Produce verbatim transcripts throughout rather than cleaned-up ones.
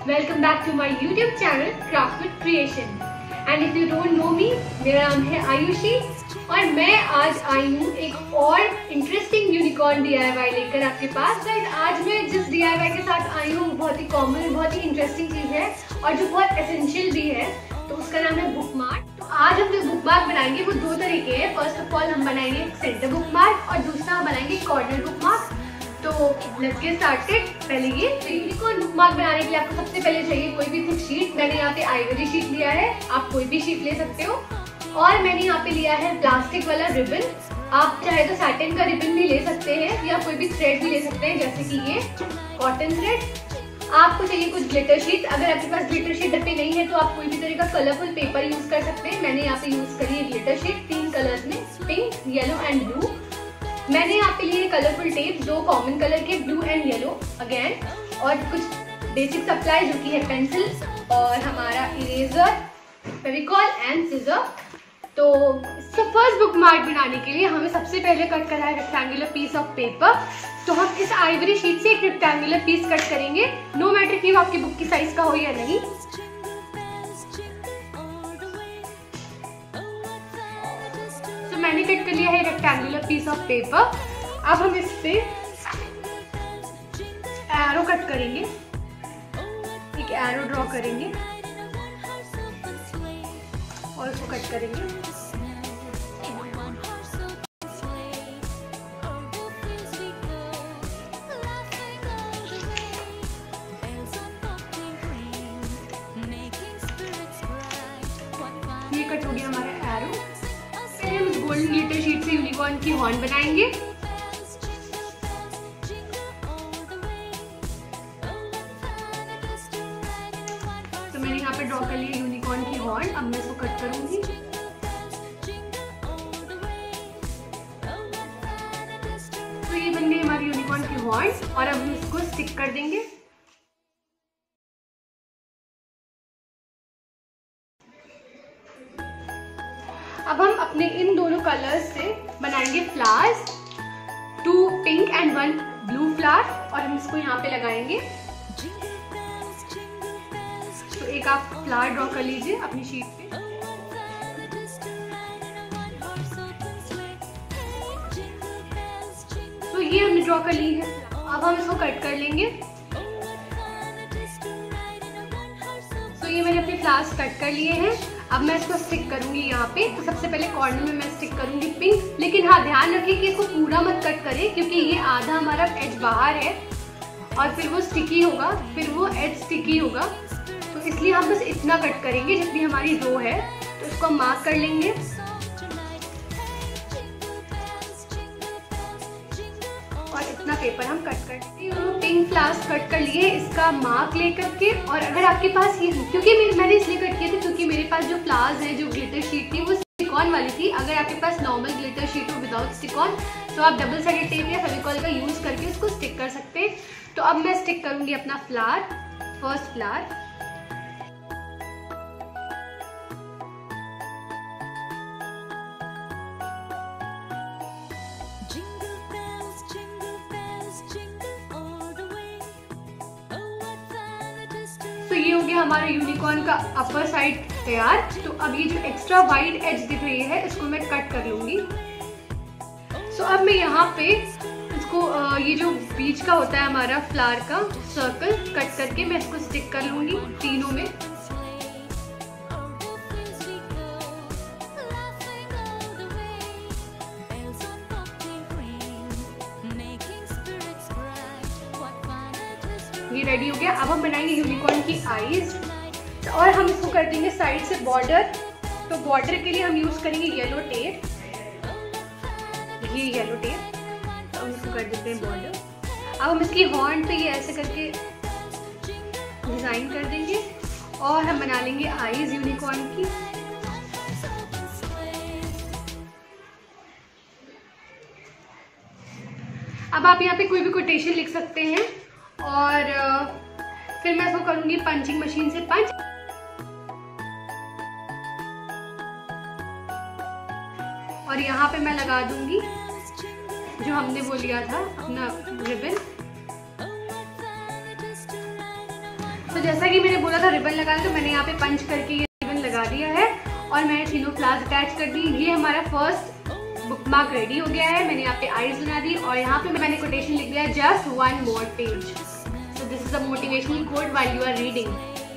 Welcome back to my YouTube channel craft with creation. And if you don't know me, मेरा नाम है आयुषी और मैं आज आई हूँ एक और इंटरेस्टिंग यूनिकॉर्न डीआईवाई लेकर आपके पास। गाइस, आज मैं जिस डीआईवाई के साथ आई हूँ बहुत ही कॉमन, बहुत ही इंटरेस्टिंग चीज़ है और जो बहुत एसेंशियल भी है, तो उसका नाम है बुक मार्क। तो आज हम जो बुक मार्क बनाएंगे वो दो तरीके हैं। फर्स्ट ऑफ ऑल हम बनाएंगे सेंटर बुक मार्क और दूसरा हम बनाएंगे कॉर्नर बुक मार्क। तो लेट्स गेट स्टार्टेड। पहले ये यूनिकॉर्न बुक मार्क बनाने के लिए आपको सबसे पहले चाहिए कोई भी थिक शीट। मैंने यहाँ पे आइवरी शीट लिया है, आप कोई भी शीट ले सकते हो। और मैंने यहाँ पे लिया है प्लास्टिक वाला रिबन। आप चाहे तो सैटिन का रिबन भी ले सकते हैं या कोई भी थ्रेड भी ले सकते हैं, जैसे कि ये कॉटन थ्रेड। आपको चाहिए कुछ ग्लिटर शीट। अगर आपके पास ग्लिटर शीट डब्बे नहीं है तो आप कोई भी तरह का कलरफुल पेपर यूज कर सकते हैं। मैंने यहाँ पे यूज करी है ग्लिटर शीट तीन कलर्स में, पिंक, येलो एंड ब्लू। मैंने यहाँ पे लिए कलरफुल टेप, दो कॉमन कलर के, ब्लू एंड येलो अगेन, और कुछ बेसिक सप्लाई जो कि है पेंसिल और हमारा इरेजर, फेविकॉल एंड सीजर। तो फर्स्ट बुक मार्क बनाने के लिए हमें सबसे पहले कट करना है रेक्टेंगुलर पीस ऑफ पेपर। तो हम इस आइवरी शीट से एक रेक्टेंगुलर पीस कट करेंगे, नो मैटर कि वो आपकी बुक की साइज का हो या नहीं। मैंने कट कर लिया है रेक्टेंगुलर पीस ऑफ पेपर। अब हम इस पे एरो कट करेंगे, एक एरो ड्रॉ करेंगे और इसको कट करेंगे। ये कट हो गया हमारा एरो। गोल्डन ग्लिटर शीट से यूनिकॉर्न की हॉर्न बनाएंगे। तो मैंने यहाँ पे ड्रॉ कर लिया यूनिकॉर्न की हॉर्न। अब मैं इसको कट करूंगी। तो ये बन गई हमारी यूनिकॉर्न की हॉर्न और अब हम इसको स्टिक कर देंगे। अब हम अपने इन दोनों कलर्स से बनाएंगे flowers, two pink and one blue flower, और हम इसको यहाँ पे लगाएंगे। तो एक आप फ्लावर ड्रॉ कर लीजिए अपनी शीट पे। तो ये हमने ड्रॉ कर ली है। अब हम इसको कट कर लेंगे। तो ये मैंने अपने फ्लावर्स कट कर लिए हैं। अब मैं इसको स्टिक करूंगी यहाँ पे। तो सबसे पहले कॉर्नर में मैं स्टिक करूंगी पिंक, लेकिन हाँ ध्यान रखिए कि इसको पूरा मत कट करें, क्योंकि ये आधा हमारा एज बाहर है और फिर वो स्टिकी होगा, फिर वो एज स्टिकी होगा। तो इसलिए हम बस इतना कट करेंगे जितनी हमारी रो है। तो इसको हम मार्क कर लेंगे और इतना पेपर हम कट करते हैं। पिंक फ्लावर्स कट कर लिए, इसका मार्क लेकर के। और अगर आपके पास ये, क्योंकि मैंने इसलिए कट किया था क्योंकि मेरे पास जो फ्लावर्स है, जो ग्लिटर शीट थी वो स्टिकॉन वाली थी। अगर आपके पास नॉर्मल ग्लिटर शीट हो विदाउट स्टिकॉन तो आप डबल साइडेड टेप या फेविकॉल का यूज करके उसको स्टिक कर सकते हैं। तो अब मैं स्टिक करूंगी अपना फ्लावर, फर्स्ट फ्लावर। तो ये हो गया हमारा यूनिकॉर्न का अपर साइड तैयार। तो अब ये जो एक्स्ट्रा वाइड एज दिख रही है इसको मैं कट कर लूंगी। सो अब मैं यहाँ पे इसको ये जो बीच का होता है हमारा फ्लावर का सर्कल कट करके मैं इसको स्टिक कर लूंगी तीनों में। ये रेडी हो गया। अब हम बनाएंगे यूनिकॉर्न की आईज और हम इसको कर देंगे साइड से बॉर्डर। तो बॉर्डर के लिए हम यूज करेंगे येलो टेप, ये येलो टेप। तो हम इसको कर देते हैं बॉर्डर। अब हम इसकी हॉर्न पे ये ऐसे करके डिजाइन कर देंगे और हम बना लेंगे आईज यूनिकॉर्न की। अब आप यहाँ पे कोई भी कोटेशन लिख सकते हैं और फिर मैं इसको करूंगी पंचिंग मशीन से पंच। और यहाँ पे मैं लगा दूंगी जो हमने वो लिया था अपना रिबन। तो जैसा कि मैंने बोला था रिबन लगाना, तो मैंने यहाँ पे पंच करके ये रिबन लगा दिया है और मैंने तीनों फ्लावर्स अटैच कर दी। ये हमारा फर्स्ट बुकमार्क रेडी हो गया है। मैंने यहाँ पे आईज बना दी और यहाँ पे मैंने कोटेशन लिख दिया just one more page. So this is a motivational quote while you are reading.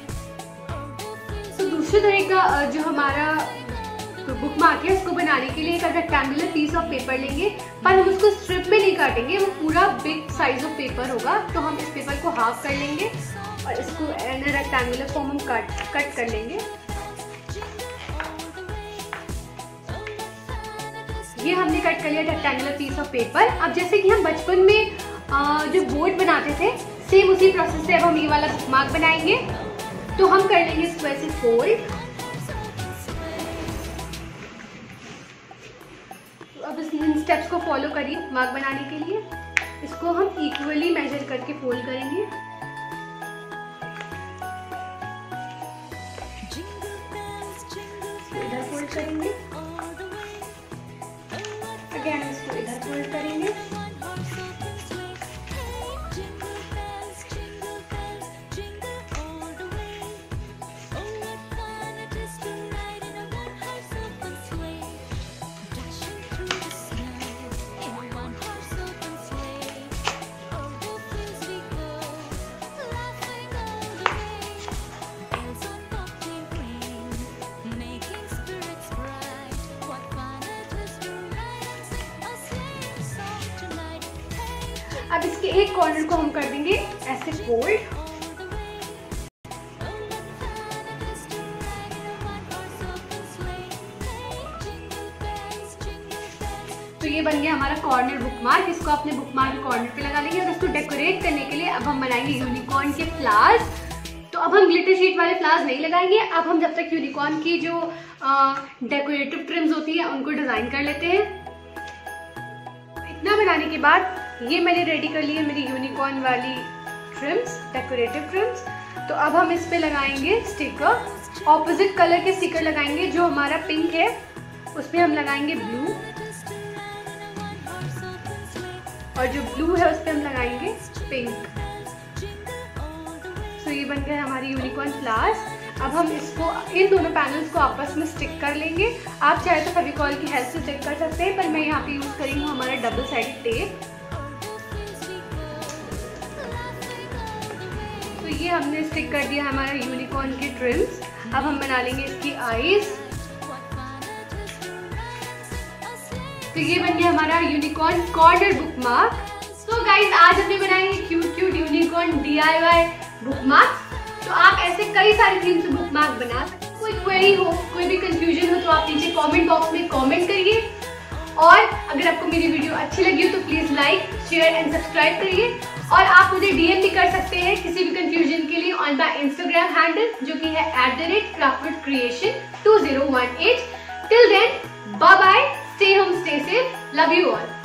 तो दूसरे तरह का जो हमारा बुकमार्क है उसको बनाने के लिए एक रेक्टेंगुलर पीस ऑफ पेपर लेंगे, पर हम उसको स्ट्रिप में नहीं काटेंगे, वो पूरा बिग साइज ऑफ पेपर होगा। तो हम इस पेपर को हाफ कर लेंगे और इसको इन रेक्टेंगुलर फॉर्म हम कट कट कर लेंगे। ये हमने कट कर लिया रेक्टेंगुलर पीस ऑफ पेपर। अब जैसे कि हम बचपन में जो बोर्ड बनाते थे, सेम उसी प्रोसेस से अब हम ये वाला बुकमार्क बनाएंगे। तो हम कर लेंगे इसको ऐसे फोल्ड। अब इस इन स्टेप्स को फॉलो करिए मार्क बनाने के लिए। इसको हम इक्वली मेजर करके फोल्ड करेंगे। इधर फोल्ड करेंगे, अगेन इसको इधर फोल्ड करेंगे। अब इसके एक कॉर्नर को हम कर देंगे ऐसे फोल्ड। तो ये बन गया हमारा कॉर्नर बुकमार्क। इसको अपने बुकमार्क कॉर्नर पे लगा लेंगे और इसको डेकोरेट करने के लिए अब हम बनाएंगे यूनिकॉर्न के फ्लावर्स। तो अब हम ग्लिटर शीट वाले फ्लावर्स नहीं लगाएंगे। अब हम जब तक यूनिकॉर्न की जो डेकोरेटिव ट्रिम्स होती है उनको डिजाइन कर लेते हैं। इतना बनाने के बाद ये मैंने रेडी कर ली है मेरी यूनिकॉर्न वाली ट्रिम्स, डेकोरेटिव ट्रिम्स। तो अब हम इस पे लगाएंगे स्टिकर, ऑपोजिट कलर के स्टिकर लगाएंगे। जो हमारा पिंक है उस पे हम लगाएंगे ब्लू और जो ब्लू है उस पे हम लगाएंगे पिंक। तो ये बन गए हमारी यूनिकॉर्न फ्लावर्स। अब हम इसको इन दोनों पैनल्स को आपस में स्टिक कर लेंगे। आप चाहे तो फेविकॉल की हेल्प से स्टिक कर सकते हैं, पर मैं यहाँ पे यूज करी हूँ हमारा डबल साइडेड टेप। तो ये हमने स्टिक कर दिया हमारा यूनिकॉर्न के ट्रिम्स। अब हम बना लेंगे इसकी आईज। तो ये बन गया हमारा यूनिकॉर्न कॉर्नर बुकमार्क। तो गाइस आज हमने बनाए cute cute unicorn DIY bookmark. तो आप ऐसे कई सारे थीम से बुकमार्क बना सकते हैं। कोई क्वेरी हो, कोई भी कंफ्यूजन हो तो आप नीचे कमेंट बॉक्स में कमेंट करिए। और अगर आपको मेरी वीडियो अच्छी लगी हो तो please like, share and subscribe करिए। और आप मुझे डीएम भी कर सकते हैं किसी भी कंफ्यूजन के लिए ऑन माय इंस्टाग्राम हैंडल, जो कि है at the rate craftwood creation two zero one eight. Till then bye bye, stay home, stay safe, love you all.